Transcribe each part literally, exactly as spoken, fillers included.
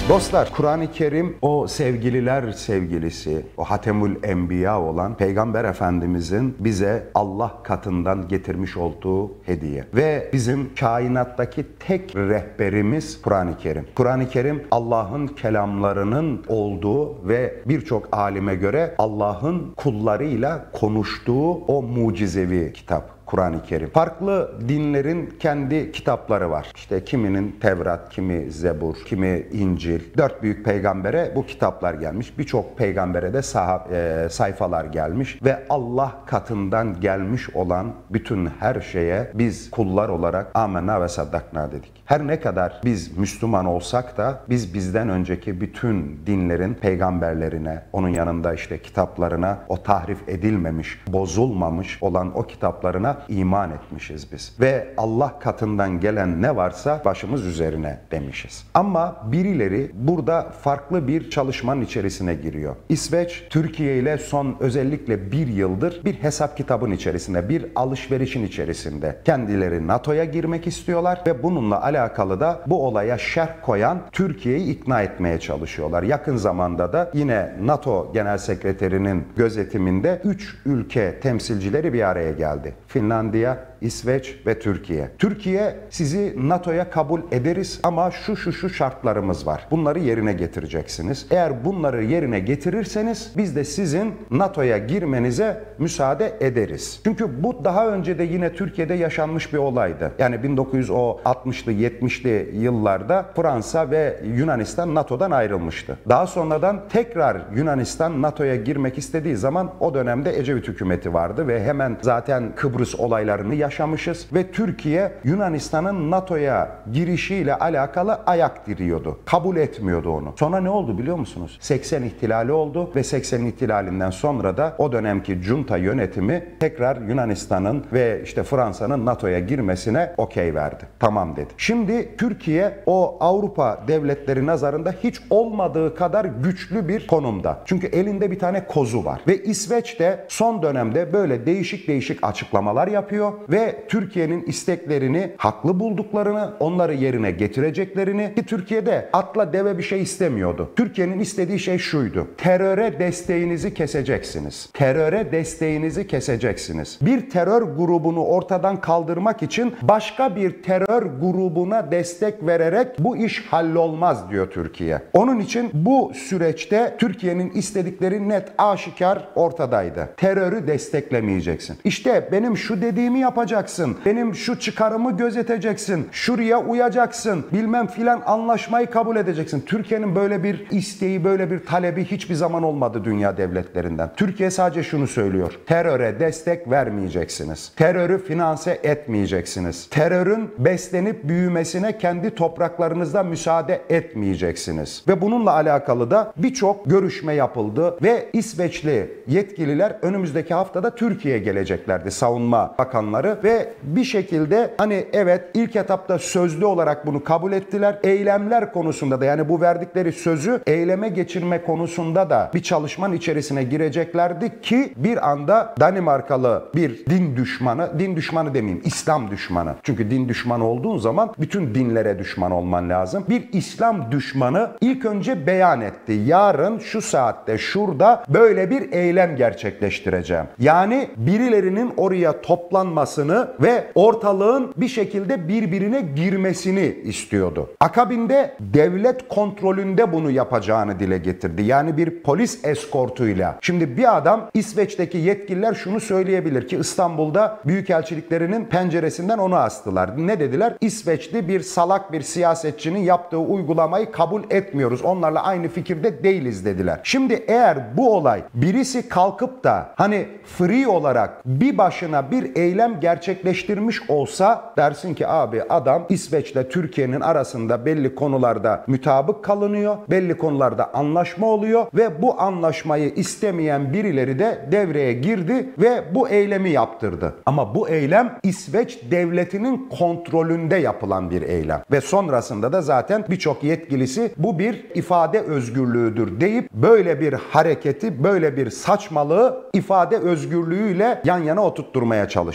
Dostlar, Kur'an-ı Kerim o sevgililer sevgilisi, o Hatemül Enbiya olan Peygamber Efendimizin bize Allah katından getirmiş olduğu hediye. Ve bizim kainattaki tek rehberimiz Kur'an-ı Kerim. Kur'an-ı Kerim Allah'ın kelamlarının olduğu ve birçok alime göre Allah'ın kullarıyla konuştuğu o mucizevi kitap. Kur'an-ı Kerim. Farklı dinlerin kendi kitapları var. İşte kiminin Tevrat, kimi Zebur, kimi İncil. Dört büyük peygambere bu kitaplar gelmiş. Birçok peygambere de sahab, e, sayfalar gelmiş. Ve Allah katından gelmiş olan bütün her şeye biz kullar olarak amenna ve saddakna dedik. Her ne kadar biz Müslüman olsak da biz bizden önceki bütün dinlerin peygamberlerine, onun yanında işte kitaplarına, o tahrif edilmemiş, bozulmamış olan o kitaplarına iman etmişiz biz. Ve Allah katından gelen ne varsa başımız üzerine demişiz. Ama birileri burada farklı bir çalışmanın içerisine giriyor. İsveç, Türkiye ile son özellikle bir yıldır bir hesap kitabın içerisinde, bir alışverişin içerisinde. Kendileri NATO'ya girmek istiyorlar ve bununla alakalı da bu olaya şerh koyan Türkiye'yi ikna etmeye çalışıyorlar. Yakın zamanda da yine NATO Genel Sekreterinin gözetiminde üç ülke temsilcileri bir araya geldi. Finlandiya, İsveç ve Türkiye. Türkiye, sizi NATO'ya kabul ederiz ama şu şu şu şartlarımız var. Bunları yerine getireceksiniz. Eğer bunları yerine getirirseniz biz de sizin NATO'ya girmenize müsaade ederiz. Çünkü bu daha önce de yine Türkiye'de yaşanmış bir olaydı. Yani bin dokuz yüz altmışlı yetmişli yıllarda Fransa ve Yunanistan NATO'dan ayrılmıştı. Daha sonradan tekrar Yunanistan NATO'ya girmek istediği zaman o dönemde Ecevit hükümeti vardı ve hemen zaten Kıbrıs olaylarını yaşamışız ve Türkiye Yunanistan'ın NATO'ya girişiyle alakalı ayak diriyordu. Kabul etmiyordu onu. Sonra ne oldu biliyor musunuz? seksen ihtilali oldu ve seksen ihtilalinden sonra da o dönemki junta yönetimi tekrar Yunanistan'ın ve işte Fransa'nın NATO'ya girmesine okey verdi. Tamam dedi. Şimdi Türkiye o Avrupa devletleri nazarında hiç olmadığı kadar güçlü bir konumda. Çünkü elinde bir tane kozu var. Ve İsveç de son dönemde böyle değişik değişik açıklamalar yapıyor ve Türkiye'nin isteklerini haklı bulduklarını, onları yerine getireceklerini, ki Türkiye'de atla deve bir şey istemiyordu. Türkiye'nin istediği şey şuydu: teröre desteğinizi keseceksiniz. Teröre desteğinizi keseceksiniz. Bir terör grubunu ortadan kaldırmak için başka bir terör grubuna destek vererek bu iş hallolmaz diyor Türkiye. Onun için bu süreçte Türkiye'nin istedikleri net, aşikar ortadaydı. Terörü desteklemeyeceksin. İşte benim şu dediğimi yapacaksın. Benim şu çıkarımı gözeteceksin. Şuraya uyacaksın. Bilmem filan anlaşmayı kabul edeceksin. Türkiye'nin böyle bir isteği, böyle bir talebi hiçbir zaman olmadı dünya devletlerinden. Türkiye sadece şunu söylüyor: teröre destek vermeyeceksiniz. Terörü finanse etmeyeceksiniz. Terörün beslenip büyümesine kendi topraklarınızda müsaade etmeyeceksiniz. Ve bununla alakalı da birçok görüşme yapıldı ve İsveçli yetkililer önümüzdeki haftada Türkiye'ye geleceklerdi, savunma bakanları, ve bir şekilde hani evet ilk etapta sözlü olarak bunu kabul ettiler. Eylemler konusunda da, yani bu verdikleri sözü eyleme geçirme konusunda da bir çalışmanın içerisine gireceklerdi ki bir anda Danimarkalı bir din düşmanı, din düşmanı demeyeyim, İslam düşmanı. Çünkü din düşmanı olduğun zaman bütün dinlere düşman olman lazım. Bir İslam düşmanı ilk önce beyan etti: yarın şu saatte şurada böyle bir eylem gerçekleştireceğim. Yani birilerinin oraya toplanmasını ve ortalığın bir şekilde birbirine girmesini istiyordu. Akabinde devlet kontrolünde bunu yapacağını dile getirdi. Yani bir polis eskortuyla. Şimdi bir adam, İsveç'teki yetkililer şunu söyleyebilir ki İstanbul'da büyükelçiliklerinin penceresinden onu astılar. Ne dediler? İsveçli bir salak bir siyasetçinin yaptığı uygulamayı kabul etmiyoruz. Onlarla aynı fikirde değiliz dediler. Şimdi eğer bu olay birisi kalkıp da hani free olarak bir başına bir eylem gerçekleştirmiş olsa, dersin ki abi adam İsveç'le Türkiye'nin arasında belli konularda mutabık kalınıyor, belli konularda anlaşma oluyor ve bu anlaşmayı istemeyen birileri de devreye girdi ve bu eylemi yaptırdı. Ama bu eylem İsveç devletinin kontrolünde yapılan bir eylem ve sonrasında da zaten birçok yetkilisi bu bir ifade özgürlüğüdür deyip böyle bir hareketi, böyle bir saçmalığı ifade özgürlüğüyle yan yana oturtturmaya çalıştı. Şimdi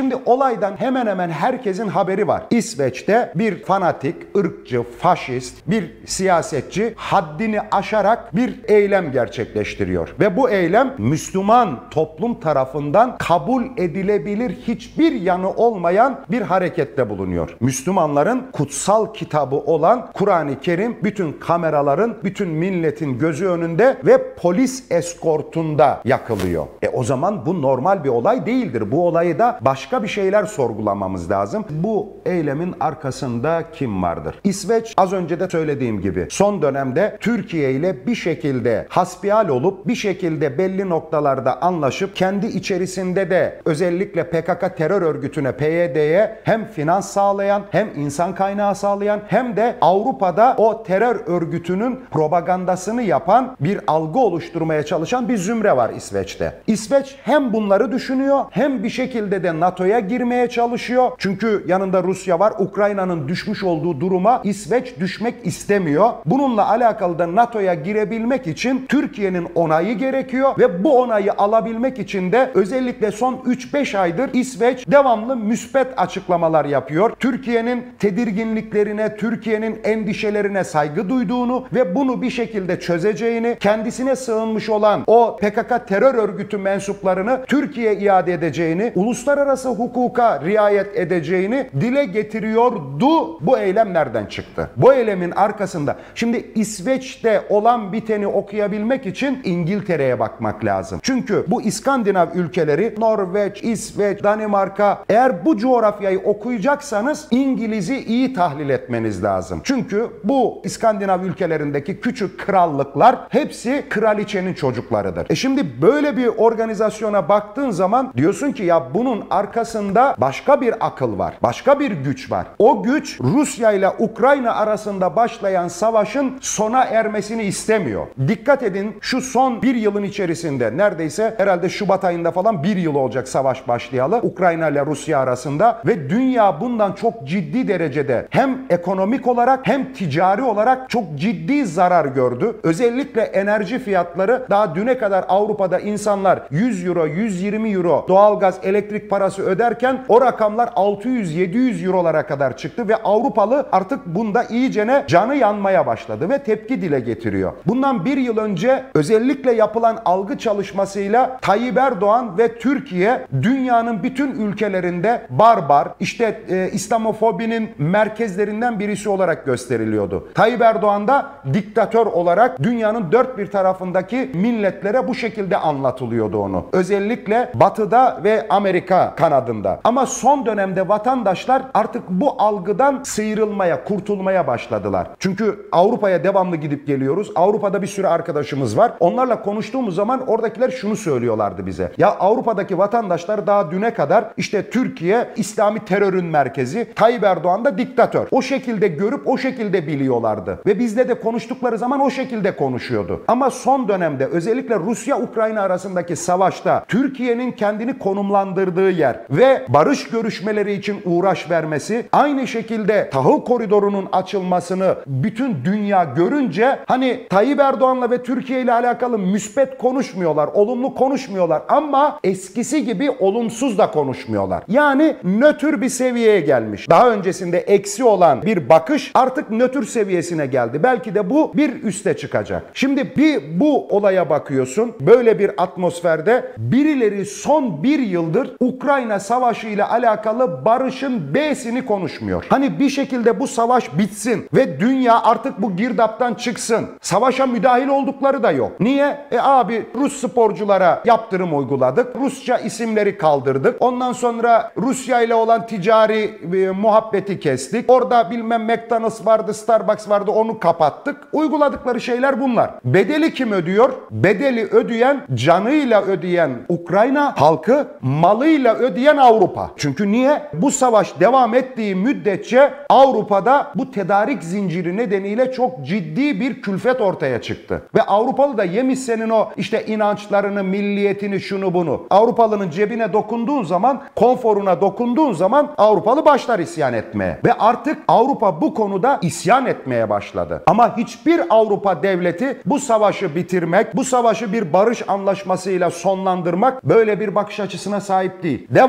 Şimdi olaydan hemen hemen herkesin haberi var. İsveç'te bir fanatik, ırkçı, faşist bir siyasetçi haddini aşarak bir eylem gerçekleştiriyor. Ve bu eylem Müslüman toplum tarafından kabul edilebilir hiçbir yanı olmayan bir harekette bulunuyor. Müslümanların kutsal kitabı olan Kur'an-ı Kerim bütün kameraların, bütün milletin gözü önünde ve polis eskortunda yakılıyor. E o zaman bu normal bir olay değildir. Bu olayı da başka bir şeyler sorgulamamız lazım. Bu eylemin arkasında kim vardır? İsveç, az önce de söylediğim gibi son dönemde Türkiye ile bir şekilde hasbihal olup bir şekilde belli noktalarda anlaşıp kendi içerisinde de özellikle P K K terör örgütüne, P Y D'ye hem finans sağlayan hem insan kaynağı sağlayan hem de Avrupa'da o terör örgütünün propagandasını yapan bir algı oluşturmaya çalışan bir zümre var İsveç'te. İsveç hem bunları düşünüyor hem bir şekilde de NATO'ya girmeye çalışıyor. Çünkü yanında Rusya var. Ukrayna'nın düşmüş olduğu duruma İsveç düşmek istemiyor. Bununla alakalı da NATO'ya girebilmek için Türkiye'nin onayı gerekiyor ve bu onayı alabilmek için de özellikle son üç beş aydır İsveç devamlı müspet açıklamalar yapıyor. Türkiye'nin tedirginliklerine, Türkiye'nin endişelerine saygı duyduğunu ve bunu bir şekilde çözeceğini, kendisine sığınmış olan o P K K terör örgütü mensuplarını Türkiye'ye iade edeceğini, uluslararası hukuka riayet edeceğini dile getiriyordu. Bu eylem nereden çıktı? Bu eylemin arkasında şimdi İsveç'te olan biteni okuyabilmek için İngiltere'ye bakmak lazım. Çünkü bu İskandinav ülkeleri, Norveç, İsveç, Danimarka, eğer bu coğrafyayı okuyacaksanız İngiliz'i iyi tahlil etmeniz lazım. Çünkü bu İskandinav ülkelerindeki küçük krallıklar hepsi kraliçenin çocuklarıdır. E şimdi böyle bir organizasyona baktığın zaman diyorsun ki ya bunun arkasında başka bir akıl var. Başka bir güç var. O güç Rusya ile Ukrayna arasında başlayan savaşın sona ermesini istemiyor. Dikkat edin, şu son bir yılın içerisinde neredeyse herhalde Şubat ayında falan bir yıl olacak savaş başlayalı Ukrayna ile Rusya arasında ve dünya bundan çok ciddi derecede hem ekonomik olarak hem ticari olarak çok ciddi zarar gördü. Özellikle enerji fiyatları, daha düne kadar Avrupa'da insanlar yüz euro, yüz yirmi euro doğalgaz, elektrik parası öderken o rakamlar altı yüz yedi yüz eurolara kadar çıktı ve Avrupalı artık bunda iyicene canı yanmaya başladı ve tepki dile getiriyor. Bundan bir yıl önce özellikle yapılan algı çalışmasıyla Tayyip Erdoğan ve Türkiye dünyanın bütün ülkelerinde barbar, işte e, İslamofobinin merkezlerinden birisi olarak gösteriliyordu. Tayyip Erdoğan da diktatör olarak dünyanın dört bir tarafındaki milletlere bu şekilde anlatılıyordu onu. Özellikle Batı'da ve Amerika kanadında. Ama son dönemde vatandaşlar artık bu algıdan sıyrılmaya, kurtulmaya başladılar. Çünkü Avrupa'ya devamlı gidip geliyoruz. Avrupa'da bir sürü arkadaşımız var. Onlarla konuştuğumuz zaman oradakiler şunu söylüyorlardı bize. Ya Avrupa'daki vatandaşlar daha düne kadar işte Türkiye İslami terörün merkezi, Tayyip Erdoğan da diktatör. O şekilde görüp o şekilde biliyorlardı. Ve bizle de konuştukları zaman o şekilde konuşuyordu. Ama son dönemde özellikle Rusya-Ukrayna arasındaki savaşta Türkiye'nin kendini konumlandırdığı yer ve barış görüşmeleri için uğraş vermesi, aynı şekilde tahıl koridorunun açılmasını bütün dünya görünce hani Tayyip Erdoğan'la ve Türkiye ile alakalı müspet konuşmuyorlar, olumlu konuşmuyorlar ama eskisi gibi olumsuz da konuşmuyorlar. Yani nötr bir seviyeye gelmiş. Daha öncesinde eksi olan bir bakış artık nötr seviyesine geldi. Belki de bu bir üste çıkacak. Şimdi bir bu olaya bakıyorsun. Böyle bir atmosferde birileri son bir yıldır Ukrayna Savaşı ile alakalı barışın B'sini konuşmuyor. Hani bir şekilde bu savaş bitsin ve dünya artık bu girdaptan çıksın. Savaşa müdahil oldukları da yok. Niye? E abi Rus sporculara yaptırım uyguladık. Rusça isimleri kaldırdık. Ondan sonra Rusya ile olan ticari e, muhabbeti kestik. Orada bilmem McDonald's vardı, Starbucks vardı, onu kapattık. Uyguladıkları şeyler bunlar. Bedeli kim ödüyor? Bedeli ödeyen, canıyla ödeyen Ukrayna halkı, malıyla ödeyen Avrupa. Çünkü niye? Bu savaş devam ettiği müddetçe Avrupa'da bu tedarik zinciri nedeniyle çok ciddi bir külfet ortaya çıktı. Ve Avrupalı da yemiş senin o işte inançlarını, milliyetini, şunu bunu. Avrupalının cebine dokunduğun zaman, konforuna dokunduğun zaman Avrupalı başlar isyan etmeye. Ve artık Avrupa bu konuda isyan etmeye başladı. Ama hiçbir Avrupa devleti bu savaşı bitirmek, bu savaşı bir barış anlaşmasıyla sonlandırmak, böyle bir bakış açısına sahip değil. Devam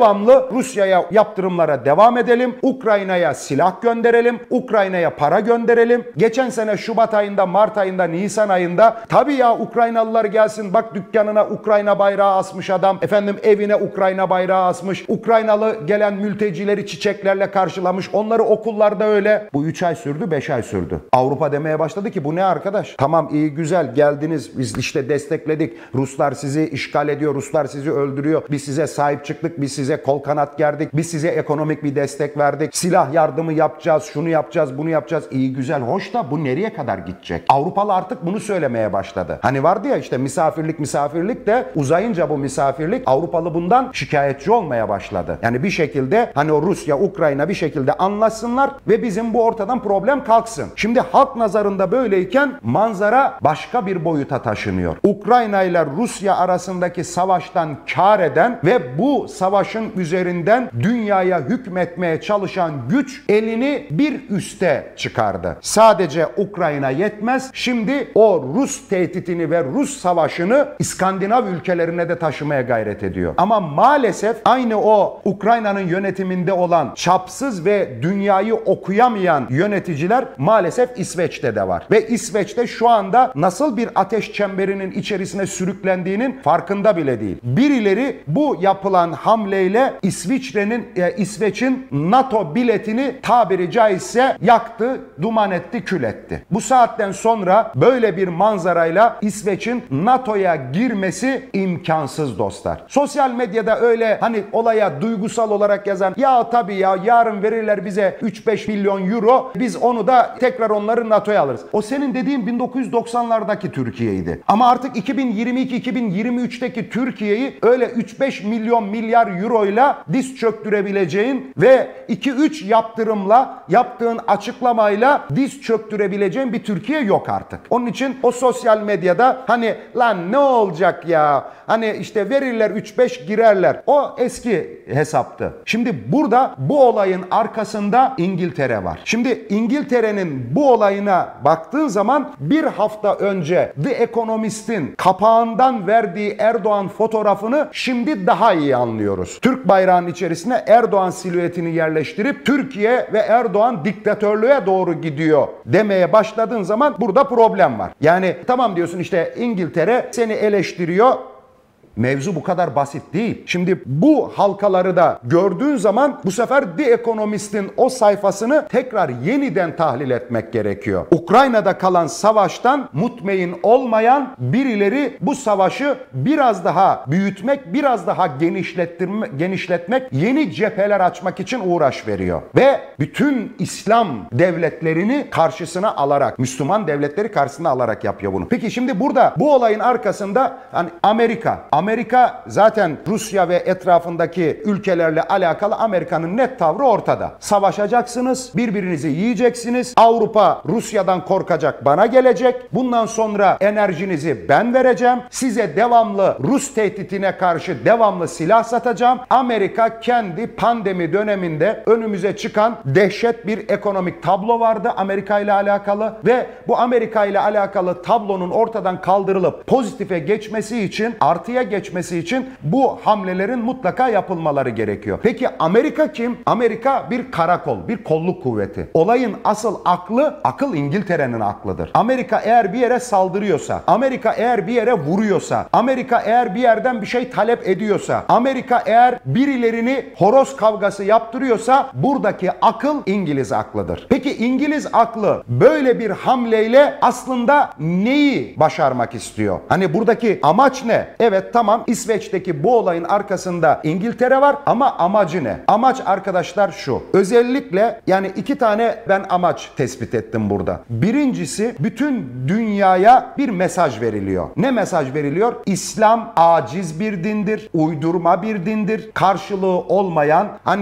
devamlı Rusya'ya yaptırımlara devam edelim. Ukrayna'ya silah gönderelim. Ukrayna'ya para gönderelim. Geçen sene Şubat ayında, Mart ayında, Nisan ayında tabii ya Ukraynalılar gelsin, bak dükkanına Ukrayna bayrağı asmış adam. Efendim evine Ukrayna bayrağı asmış. Ukraynalı gelen mültecileri çiçeklerle karşılamış. Onları okullarda öyle. Bu üç ay sürdü, beş ay sürdü. Avrupa demeye başladı ki bu ne arkadaş? Tamam, iyi güzel geldiniz. Biz işte destekledik. Ruslar sizi işgal ediyor. Ruslar sizi öldürüyor. Biz size sahip çıktık. Biz size kol kanat gerdik. Biz size ekonomik bir destek verdik. Silah yardımı yapacağız. Şunu yapacağız. Bunu yapacağız. İyi güzel. Hoş da bu nereye kadar gidecek? Avrupalı artık bunu söylemeye başladı. Hani vardı ya işte misafirlik misafirlik de uzayınca bu misafirlik Avrupalı bundan şikayetçi olmaya başladı. Yani bir şekilde hani o Rusya, Ukrayna bir şekilde anlaşsınlar ve bizim bu ortadan problem kalksın. Şimdi halk nazarında böyleyken manzara başka bir boyuta taşınıyor. Ukrayna ile Rusya arasındaki savaştan kar eden ve bu savaşın üzerinden dünyaya hükmetmeye çalışan güç elini bir üste çıkardı. Sadece Ukrayna yetmez. Şimdi o Rus tehditini ve Rus savaşını İskandinav ülkelerine de taşımaya gayret ediyor. Ama maalesef aynı o Ukrayna'nın yönetiminde olan çapsız ve dünyayı okuyamayan yöneticiler maalesef İsveç'te de var. Ve İsveç'te şu anda nasıl bir ateş çemberinin içerisine sürüklendiğinin farkında bile değil. Birileri bu yapılan hamleyle İsviçre'nin, e, İsveç'in NATO biletini tabiri caizse yaktı, duman etti, kül etti. Bu saatten sonra böyle bir manzarayla İsveç'in NATO'ya girmesi imkansız dostlar. Sosyal medyada öyle hani olaya duygusal olarak yazan ya tabii ya yarın verirler bize üç beş milyon euro biz onu da tekrar onları NATO'ya alırız. O senin dediğin bin dokuz yüz doksanlardaki Türkiye'ydi. Ama artık iki bin yirmi iki iki bin yirmi üçteki Türkiye'yi öyle üç beş milyon milyar euroyla diz çöktürebileceğin ve iki üç yaptırımla yaptığın açıklamayla diz çöktürebileceğin bir Türkiye yok artık. Onun için o sosyal medyada hani lan ne olacak ya hani işte verirler üç beş girerler. O eski hesaptı. Şimdi burada bu olayın arkasında İngiltere var. Şimdi İngiltere'nin bu olayına baktığın zaman bir hafta önce The Economist'in kapağından verdiği Erdoğan fotoğrafını şimdi daha iyi anlıyoruz. Türk bayrağının içerisine Erdoğan silüetini yerleştirip Türkiye ve Erdoğan diktatörlüğe doğru gidiyor demeye başladığın zaman burada problem var. Yani tamam diyorsun işte İngiltere seni eleştiriyor. Mevzu bu kadar basit değil. Şimdi bu halkaları da gördüğün zaman bu sefer The Economist'in o sayfasını tekrar yeniden tahlil etmek gerekiyor. Ukrayna'da kalan savaştan mutmain olmayan birileri bu savaşı biraz daha büyütmek, biraz daha genişlettirme, genişletmek, yeni cepheler açmak için uğraş veriyor. Ve bütün İslam devletlerini karşısına alarak, Müslüman devletleri karşısına alarak yapıyor bunu. Peki şimdi burada bu olayın arkasında hani Amerika, Amerika zaten Rusya ve etrafındaki ülkelerle alakalı Amerika'nın net tavrı ortada. Savaşacaksınız, birbirinizi yiyeceksiniz. Avrupa Rusya'dan korkacak, bana gelecek. Bundan sonra enerjinizi ben vereceğim. Size devamlı Rus tehditine karşı devamlı silah satacağım. Amerika kendi pandemi döneminde önümüze çıkan dehşet bir ekonomik tablo vardı Amerika ile alakalı ve bu Amerika ile alakalı tablonun ortadan kaldırılıp pozitife geçmesi için, artıya geçmesi için bu hamlelerin mutlaka yapılmaları gerekiyor. Peki Amerika kim? Amerika bir karakol, bir kolluk kuvveti. Olayın asıl aklı, akıl İngiltere'nin aklıdır. Amerika eğer bir yere saldırıyorsa, Amerika eğer bir yere vuruyorsa, Amerika eğer bir yerden bir şey talep ediyorsa, Amerika eğer birilerini horoz kavgası yaptırıyorsa buradaki akıl İngiliz aklıdır. Peki İngiliz aklı böyle bir hamleyle aslında neyi başarmak istiyor? Hani buradaki amaç ne? Evet tamam İsveç'teki bu olayın arkasında İngiltere var ama amacı ne? Amaç arkadaşlar şu. Özellikle yani iki tane ben amaç tespit ettim burada. Birincisi bütün dünyaya bir mesaj veriliyor. Ne mesaj veriliyor? İslam aciz bir dindir, uydurma bir dindir, karşılığı olmayan hani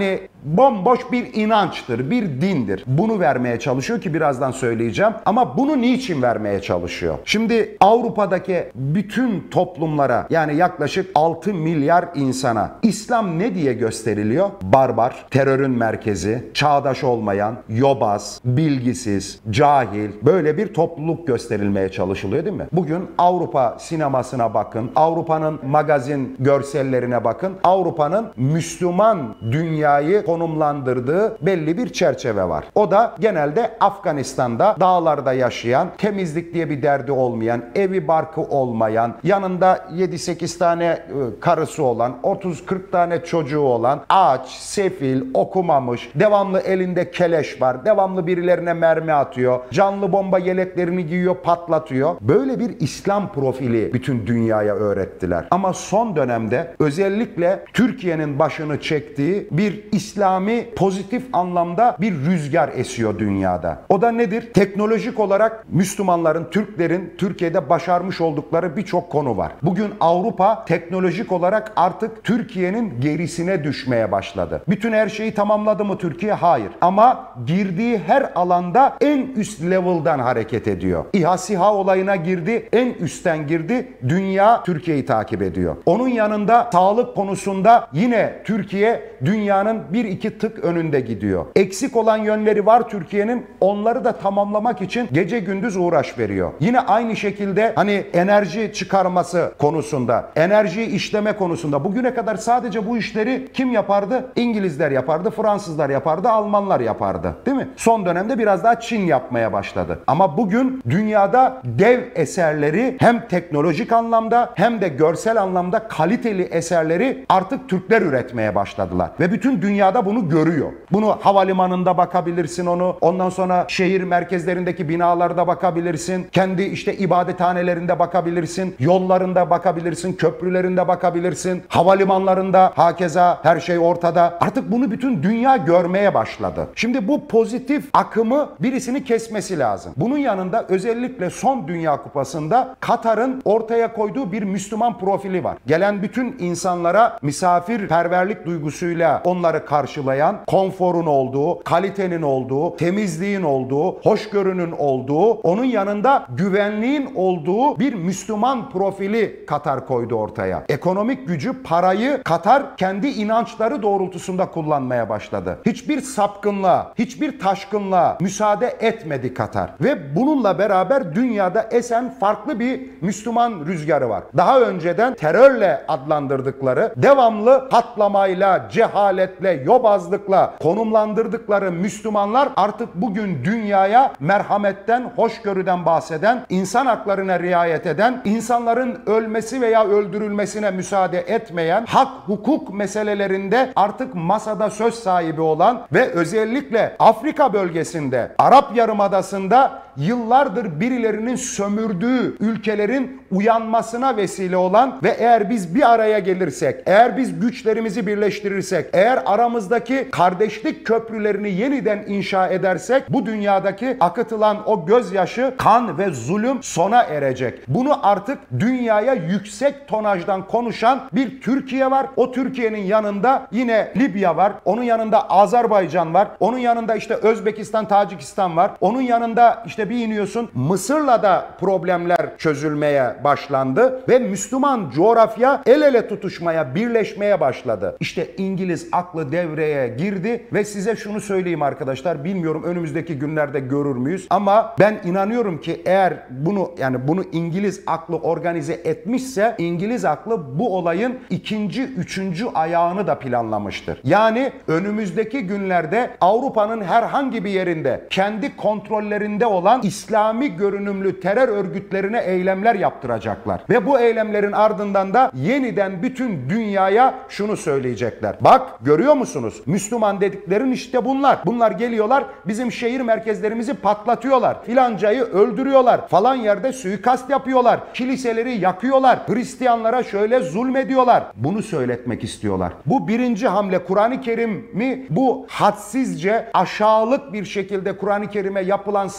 bomboş bir inançtır, bir dindir. Bunu vermeye çalışıyor ki birazdan söyleyeceğim. Ama bunu niçin vermeye çalışıyor? Şimdi Avrupa'daki bütün toplumlara, yani yaklaşık altı milyar insana İslam ne diye gösteriliyor? Barbar, terörün merkezi, çağdaş olmayan, yobaz, bilgisiz, cahil, böyle bir topluluk gösterilmeye çalışılıyor değil mi? Bugün Avrupa sinemasına bakın, Avrupa'nın magazin görsellerine bakın, Avrupa'nın Müslüman dünyayı konumlandırdığı belli bir çerçeve var. O da genelde Afganistan'da dağlarda yaşayan, temizlik diye bir derdi olmayan, evi barkı olmayan, yanında yedi sekiz tane karısı olan, otuz kırk tane çocuğu olan, aç, sefil, okumamış, devamlı elinde keleş var, devamlı birilerine mermi atıyor, canlı bomba yeleklerini giyiyor, patlatıyor. Böyle bir İslam profili bütün dünyaya öğrettiler. Ama son dönemde özellikle Türkiye'nin başını çektiği bir İslami pozitif anlamda bir rüzgar esiyor dünyada. O da nedir? Teknolojik olarak Müslümanların, Türklerin Türkiye'de başarmış oldukları birçok konu var. Bugün Avrupa teknolojik olarak artık Türkiye'nin gerisine düşmeye başladı. Bütün her şeyi tamamladı mı Türkiye? Hayır. Ama girdiği her alanda en üst level'dan hareket ediyor. İHA SİHA olayına girdi, en üstten girdi. Dünya Türkiye'yi takip ediyor. Onun yanında sağlık konusunda yine Türkiye dünyanın bir iki tık önünde gidiyor. Eksik olan yönleri var Türkiye'nin. Onları da tamamlamak için gece gündüz uğraş veriyor. Yine aynı şekilde hani enerji çıkarması konusunda, enerjiyi işleme konusunda bugüne kadar sadece bu işleri kim yapardı? İngilizler yapardı, Fransızlar yapardı, Almanlar yapardı. Değil mi? Son dönemde biraz daha Çin yapmaya başladı. Ama bugün dünyada dev eserleri hem teknolojik anlamda hem de görsel anlamda kaliteli eserleri artık Türkler üretmeye başladılar. Ve bütün dünyada bunu görüyor. Bunu havalimanında bakabilirsin onu. Ondan sonra şehir merkezlerindeki binalarda bakabilirsin. Kendi işte ibadethanelerinde bakabilirsin. Yollarında bakabilirsin. Köprülerinde bakabilirsin. Havalimanlarında hakeza her şey ortada. Artık bunu bütün dünya görmeye başladı. Şimdi bu pozitif akımı birisini kesmesi lazım. Bunun yanında özellikle son Dünya Kupası'nda Katar'ın ortaya koyduğu bir Müslüman profili var. Gelen bütün insanlara misafirperverlik duygusuyla onları karşılayan, konforun olduğu, kalitenin olduğu, temizliğin olduğu, hoşgörünün olduğu, onun yanında güvenliğin olduğu bir Müslüman profili Katar koydu ortaya. Ekonomik gücü, parayı Katar kendi inançları doğrultusunda kullanmaya başladı. Hiçbir sapkınlığa, hiçbir taşkınlığa müsaade etmedi Katar. Ve bununla beraber dünyada esen farklı bir Müslüman rüzgarı var. Daha önceden terörle adlandırdıkları, devamlı patlamayla, cehaletle, yobazlıkla konumlandırdıkları Müslümanlar artık bugün dünyaya merhametten, hoşgörüden bahseden, insan haklarına riayet eden, insanların ölmesi veya öldürülmesine müsaade etmeyen, hak, hukuk meselelerinde artık masada söz sahibi olan ve özellikle Afrika bölgesinde, Arap Yarımadası'nda yıllardır birilerinin sömürdüğü ülkelerin uyanmasına vesile olan ve eğer biz bir araya gelirsek, eğer biz güçlerimizi birleştirirsek, eğer aramızdaki kardeşlik köprülerini yeniden inşa edersek bu dünyadaki akıtılan o gözyaşı, kan ve zulüm sona erecek. Bunu artık dünyaya yüksek tonajdan konuşan bir Türkiye var. O Türkiye'nin yanında yine Libya var. Onun yanında Azerbaycan var. Onun yanında işte Özbekistan, Tacikistan var. Onun yanında işte bir iniyorsun Mısır'la da problemler çözülmeye başlandı ve Müslüman coğrafya el ele tutuşmaya, birleşmeye başladı. İşte İngiliz aklı devreye girdi ve size şunu söyleyeyim arkadaşlar, bilmiyorum önümüzdeki günlerde görür müyüz ama ben inanıyorum ki eğer bunu yani bunu İngiliz aklı organize etmişse İngiliz aklı bu olayın ikinci, üçüncü ayağını da planlamıştır. Yani önümüzdeki günlerde Avrupa'nın herhangi bir yerinde kendi kontrollerinde olan İslami görünümlü terör örgütlerine eylemler yaptıracaklar. Ve bu eylemlerin ardından da yeniden bütün dünyaya şunu söyleyecekler. Bak görüyor musunuz? Müslüman dediklerin işte bunlar. Bunlar geliyorlar bizim şehir merkezlerimizi patlatıyorlar. Filancayı öldürüyorlar. Falan yerde suikast yapıyorlar. Kiliseleri yakıyorlar. Hristiyanlara şöyle zulmediyorlar. Bunu söyletmek istiyorlar. Bu birinci hamle. Kur'an-ı Kerim'i bu hadsizce aşağılık bir şekilde Kur'an-ı Kerim'e yapılan saldırının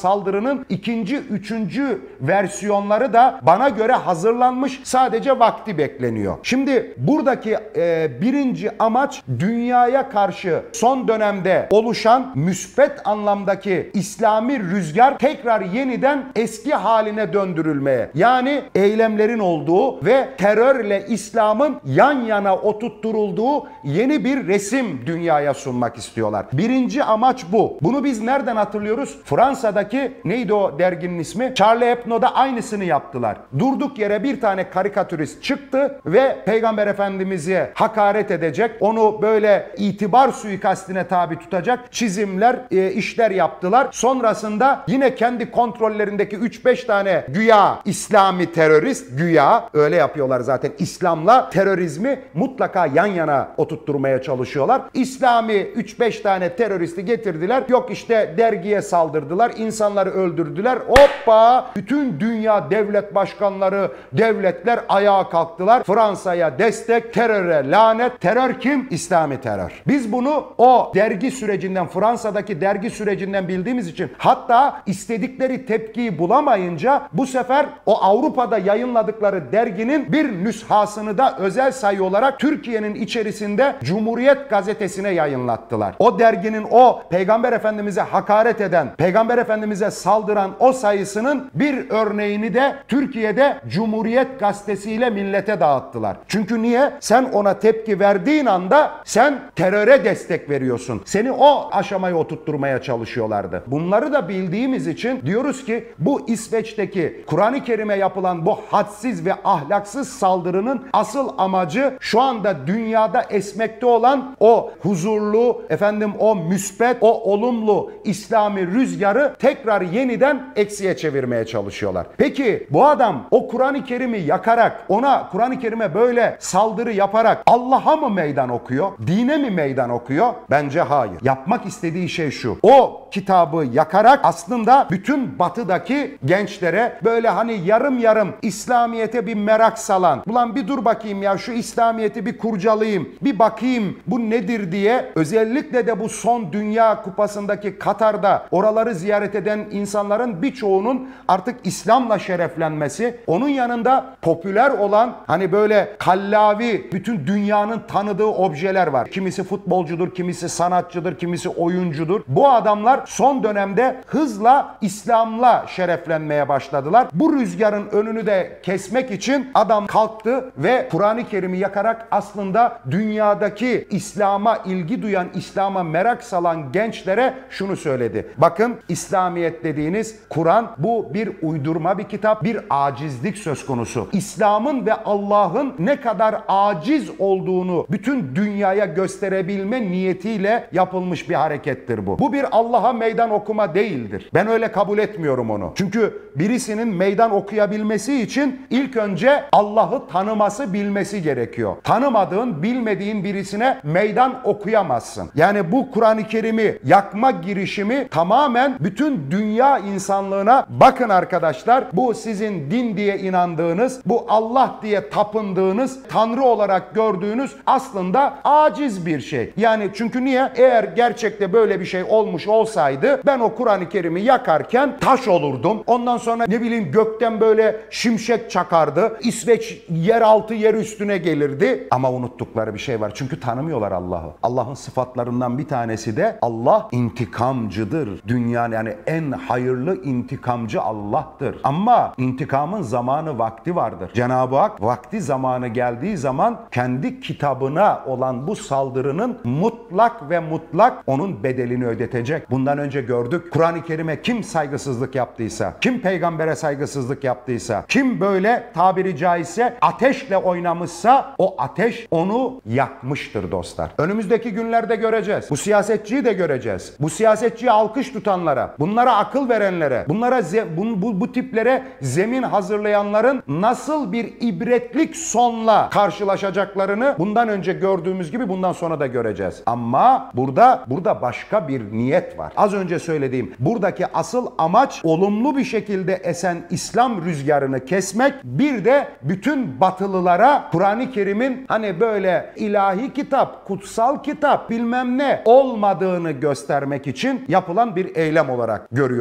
saldırının ikinci, üçüncü versiyonları da bana göre hazırlanmış. Sadece vakti bekleniyor. Şimdi buradaki e, birinci amaç dünyaya karşı son dönemde oluşan müspet anlamdaki İslami rüzgar tekrar yeniden eski haline döndürülmeye, yani eylemlerin olduğu ve terörle İslam'ın yan yana oturtturulduğu yeni bir resim dünyaya sunmak istiyorlar. Birinci amaç bu. Bunu biz nereden hatırlıyoruz? Fransa'daki neydi o derginin ismi? Charlie Hebdo'da aynısını yaptılar. Durduk yere bir tane karikatürist çıktı ve Peygamber Efendimiz'e hakaret edecek, onu böyle itibar suikastine tabi tutacak çizimler, e, işler yaptılar. Sonrasında yine kendi kontrollerindeki üç beş tane güya İslami terörist, güya öyle yapıyorlar zaten, İslam'la terörizmi mutlaka yan yana oturtturmaya çalışıyorlar. İslami üç beş tane teröristi getirdiler. Yok işte dergiye saldırdılar, insanları öldürdüler. Hoppa! Bütün dünya devlet başkanları, devletler ayağa kalktılar. Fransa'ya destek, teröre lanet. Terör kim? İslami terör. Biz bunu o dergi sürecinden, Fransa'daki dergi sürecinden bildiğimiz için, hatta istedikleri tepkiyi bulamayınca bu sefer o Avrupa'da yayınladıkları derginin bir nüshasını da özel sayı olarak Türkiye'nin içerisinde Cumhuriyet gazetesine yayınlattılar. O derginin o Peygamber Efendimiz'e hakaret eden, Peygamber Efendimiz'e saldıran o sayısının bir örneğini de Türkiye'de Cumhuriyet gazetesiyle millete dağıttılar. Çünkü niye? Sen ona tepki verdiğin anda sen teröre destek veriyorsun. Seni o aşamaya oturtturmaya çalışıyorlardı. Bunları da bildiğimiz için diyoruz ki bu İsveç'teki Kur'an-ı Kerim'e yapılan bu hadsiz ve ahlaksız saldırının asıl amacı şu anda dünyada esmekte olan o huzurlu, efendim o müspet, o olumlu İslami rüzgarı tekrar yeniden eksiye çevirmeye çalışıyorlar. Peki bu adam o Kur'an-ı Kerim'i yakarak, ona Kur'an-ı Kerim'e böyle saldırı yaparak Allah'a mı meydan okuyor? Dine mi meydan okuyor? Bence hayır. Yapmak istediği şey şu: o kitabı yakarak aslında bütün batıdaki gençlere böyle hani yarım yarım İslamiyet'e bir merak salan, ulan bir dur bakayım ya şu İslamiyet'i bir kurcalayayım, bir bakayım bu nedir diye, özellikle de bu son Dünya Kupası'ndaki Katar'da oraları ziyaret eden insanların birçoğunun artık İslam'la şereflenmesi, onun yanında popüler olan hani böyle kallavi bütün dünyanın tanıdığı objeler var. Kimisi futbolcudur, kimisi sanatçıdır, kimisi oyuncudur. Bu adamlar son dönemde hızla İslam'la şereflenmeye başladılar. Bu rüzgarın önünü de kesmek için adam kalktı ve Kur'an-ı Kerim'i yakarak aslında dünyadaki İslam'a ilgi duyan, İslam'a merak salan gençlere şunu söyledi: bakın, İslamiyet dediğiniz Kur'an bu bir uydurma bir kitap, bir acizlik söz konusu. İslam'ın ve Allah'ın ne kadar aciz olduğunu bütün dünyaya gösterebilme niyetiyle yapılmış bir harekettir bu. Bu bir Allah'a meydan okuma değildir. Ben öyle kabul etmiyorum onu. Çünkü birisinin meydan okuyabilmesi için ilk önce Allah'ı tanıması, bilmesi gerekiyor. Tanımadığın, bilmediğin birisine meydan okuyamazsın. Yani bu Kur'an-ı Kerim'i yakma girişimi tamamen bütün dünya insanlığına, bakın arkadaşlar, bu sizin din diye inandığınız, bu Allah diye tapındığınız, Tanrı olarak gördüğünüz aslında aciz bir şey. Yani çünkü niye? Eğer gerçekte böyle bir şey olmuş olsaydı ben o Kur'an-ı Kerim'i yakarken taş olurdum. Ondan sonra ne bileyim gökten böyle şimşek çakardı. İsveç yeraltı yer üstüne gelirdi. Ama unuttukları bir şey var. Çünkü tanımıyorlar Allah'ı. Allah'ın sıfatlarından bir tanesi de Allah intikamcıdır. Dünyanın yani en hayırlı intikamcı Allah'tır. Ama intikamın zamanı, vakti vardır. Cenab-ı Hak vakti zamanı geldiği zaman kendi kitabına olan bu saldırının mutlak ve mutlak onun bedelini ödetecek. Bundan önce gördük. Kur'an-ı Kerim'e kim saygısızlık yaptıysa, kim peygambere saygısızlık yaptıysa, kim böyle tabiri caizse ateşle oynamışsa o ateş onu yakmıştır dostlar. Önümüzdeki günlerde göreceğiz. Bu siyasetçiyi de göreceğiz. Bu siyasetçiye alkış tutanlara, bunlara akıl verenlere, bunlara bu, bu, bu tiplere zemin hazırlayanların nasıl bir ibretlik sonla karşılaşacaklarını bundan önce gördüğümüz gibi bundan sonra da göreceğiz. Ama burada burada başka bir niyet var. Az önce söylediğim buradaki asıl amaç olumlu bir şekilde esen İslam rüzgarını kesmek, bir de bütün batılılara Kur'an-ı Kerim'in hani böyle ilahi kitap, kutsal kitap bilmem ne olmadığını göstermek için yapılan bir eylem olarak görüyorum.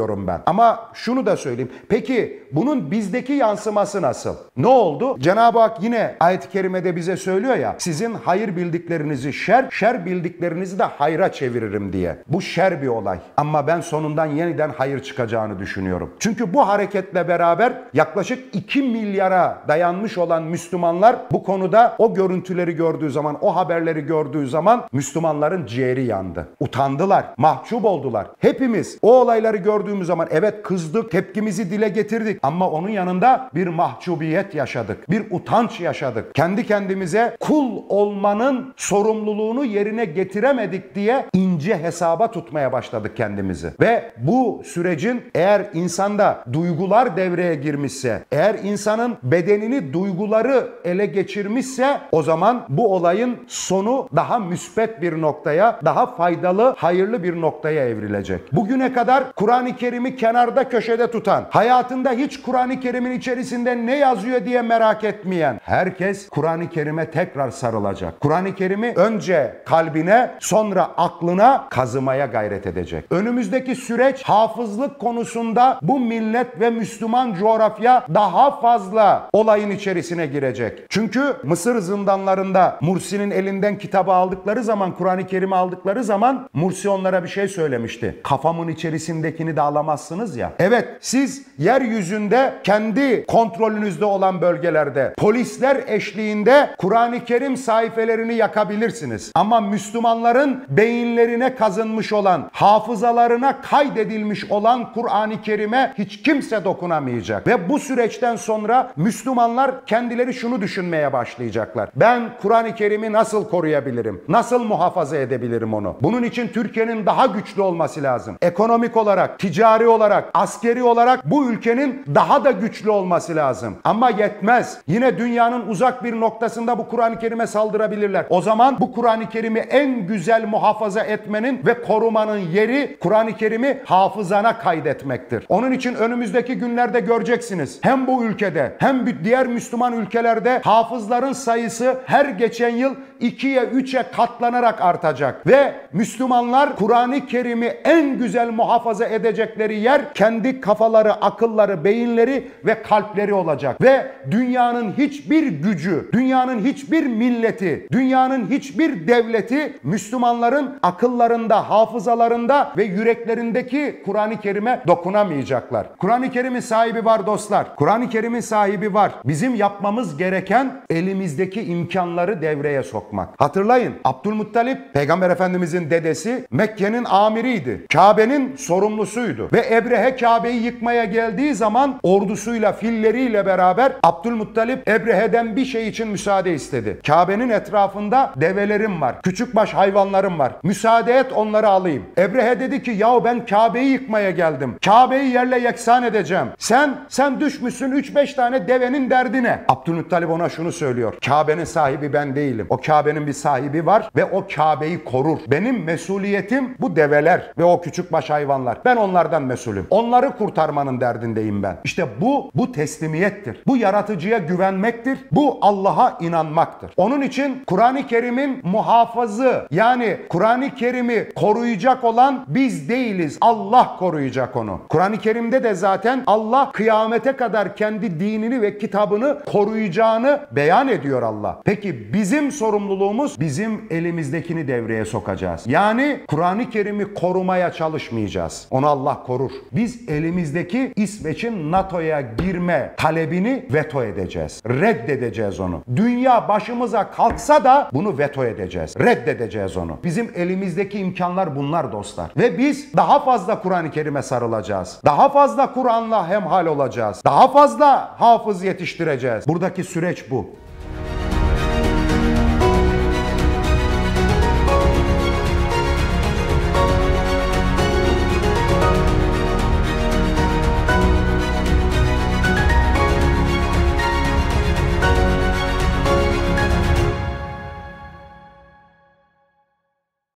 diyorum ben. Ama şunu da söyleyeyim. Peki bunun bizdeki yansıması nasıl? Ne oldu? Cenab-ı Hak yine ayet-i kerimede bize söylüyor ya, sizin hayır bildiklerinizi şer, şer bildiklerinizi de hayra çeviririm diye. Bu şer bir olay. Ama ben sonundan yeniden hayır çıkacağını düşünüyorum. Çünkü bu hareketle beraber yaklaşık iki milyara dayanmış olan Müslümanlar bu konuda o görüntüleri gördüğü zaman, o haberleri gördüğü zaman Müslümanların ciğeri yandı. Utandılar, mahcup oldular. Hepimiz o olayları gördüğümüz zaman evet kızdık, tepkimizi dile getirdik ama onun yanında bir mahcubiyet yaşadık. Bir utanç yaşadık. Kendi kendimize kul olmanın sorumluluğunu yerine getiremedik diye ince hesaba tutmaya başladık kendimizi. Ve bu sürecin eğer insanda duygular devreye girmişse, eğer insanın bedenini duyguları ele geçirmişse o zaman bu olayın sonu daha müspet bir noktaya, daha faydalı, hayırlı bir noktaya evrilecek. Bugüne kadar Kur'an-ı Kerim'i kenarda köşede tutan, hayatında hiç Kur'an-ı Kerim'in içerisinde ne yazıyor diye merak etmeyen herkes Kur'an-ı Kerim'e tekrar sarılacak. Kur'an-ı Kerim'i önce kalbine, sonra aklına kazımaya gayret edecek. Önümüzdeki süreç hafızlık konusunda bu millet ve Müslüman coğrafya daha fazla olayın içerisine girecek. Çünkü Mısır zindanlarında Mursi'nin elinden kitabı aldıkları zaman, Kur'an-ı Kerim'i aldıkları zaman Mursi onlara bir şey söylemişti. Kafamın içerisindekini de alamazsınız ya. Evet, siz yeryüzünde kendi kontrolünüzde olan bölgelerde polisler eşliğinde Kur'an-ı Kerim sayfelerini yakabilirsiniz. Ama Müslümanların beyinlerine kazınmış olan, hafızalarına kaydedilmiş olan Kur'an-ı Kerim'e hiç kimse dokunamayacak. Ve bu süreçten sonra Müslümanlar kendileri şunu düşünmeye başlayacaklar. Ben Kur'an-ı Kerim'i nasıl koruyabilirim? Nasıl muhafaza edebilirim onu? Bunun için Türkiye'nin daha güçlü olması lazım. Ekonomik olarak, ticari olarak, askeri olarak bu ülkenin daha da güçlü olması lazım. Ama yetmez. Yine dünyanın uzak bir noktasında bu Kur'an-ı Kerim'e saldırabilirler. O zaman bu Kur'an-ı Kerim'i en güzel muhafaza etmenin ve korumanın yeri Kur'an-ı Kerim'i hafızana kaydetmektir. Onun için önümüzdeki günlerde göreceksiniz. Hem bu ülkede hem diğer Müslüman ülkelerde hafızların sayısı her geçen yıl ikiye üçe katlanarak artacak. Ve Müslümanlar Kur'an-ı Kerim'i en güzel muhafaza edecekleri yer kendi kafaları, akılları, beyinleri ve kalpleri olacak. Ve dünyanın hiçbir gücü, dünyanın hiçbir milleti, dünyanın hiçbir devleti Müslümanların akıllarında, hafızalarında ve yüreklerindeki Kur'an-ı Kerim'e dokunamayacaklar. Kur'an-ı Kerim'in sahibi var dostlar. Kur'an-ı Kerim'in sahibi var. Bizim yapmamız gereken elimizdeki imkanları devreye sokmak. Hatırlayın, Abdülmuttalip Peygamber Efendimizin dedesi Mekke'nin amiriydi. Kabe'nin sorumlusuydu. Ve Ebrehe Kabe'yi yıkmaya geldiği zaman ordusuyla, filleriyle beraber Abdülmuttalip Ebrehe'den bir şey için müsaade istedi. Kabe'nin etrafında develerim var. Küçükbaş hayvanlarım var. Müsaade et onları alayım. Ebrehe dedi ki yahu ben Kabe'yi yıkmaya geldim. Kabe'yi yerle yeksan edeceğim. Sen, sen düşmüşsün üç beş tane devenin derdine. Abdülmuttalip ona şunu söylüyor. Kabe'nin sahibi ben değilim. O Kabe'nin bir sahibi var ve o Kabe'yi korur. Benim mesuliyetim bu develer ve o küçükbaş hayvanlar. Ben onlardan mesulüm. Onları kurtarmanın derdindeyim ben. İşte bu, bu teslimiyettir. Bu yaratıcıya güvenmektir. Bu Allah'a inanmaktır. Onun için Kur'an-ı Kerim'in muhafızı, yani Kur'an-ı Kerim'i koruyacak olan biz değiliz. Allah koruyacak onu. Kur'an-ı Kerim'de de zaten Allah kıyamete kadar kendi dinini ve kitabını koruyacağını beyan ediyor Allah. Peki bizim sorumluluğumuz, bizim elimizdekini devreye sokacağız. Yani Kur'an-ı Kerim'i korumaya çalışmayacağız. Onu Allah korur. Biz elimizdeki İsveç'in NATO'ya girme talebini veto edeceğiz. Reddedeceğiz onu. Dünya başımıza kalksa da bunu veto edeceğiz. Reddedeceğiz onu. Bizim elimizdeki imkanlar bunlar dostlar. Ve biz daha fazla Kur'an-ı Kerim'e sarılacağız. Daha fazla Kur'an'la hemhal olacağız. Daha fazla hafız yetiştireceğiz. Buradaki süreç bu.